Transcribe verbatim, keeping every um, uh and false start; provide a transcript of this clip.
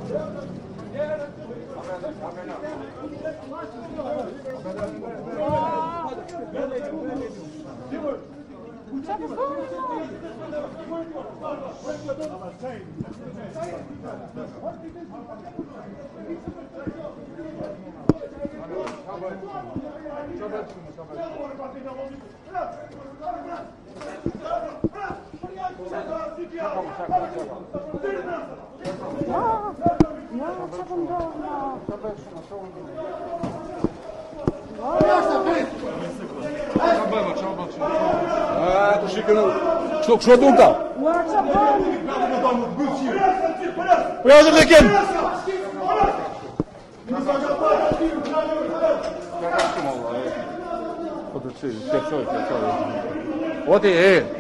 Что, что думка? Uyandır Tekin. O da şey, şey, şey, şey. O değil.